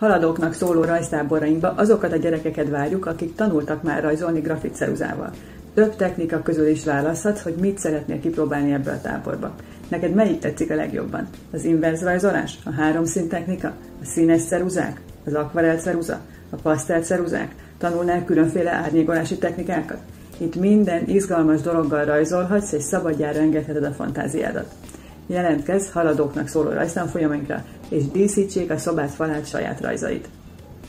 Haladóknak szóló rajztáborainkba azokat a gyerekeket várjuk, akik tanultak már rajzolni grafitceruzával. Több technika közül is választhatsz, hogy mit szeretnél kipróbálni ebből a táborba. Neked melyik tetszik a legjobban? Az inverz rajzolás? A háromszín technika? A színes ceruzák? Az akvarell ceruza? A pasztel ceruzák? Tanulnál különféle árnyékolási technikákat? Itt minden izgalmas dologgal rajzolhatsz, és szabadjára engedheted a fantáziádat. Jelentkezz haladóknak szóló rajztanfolyamainkra, és díszítsék a szobád falát saját rajzait.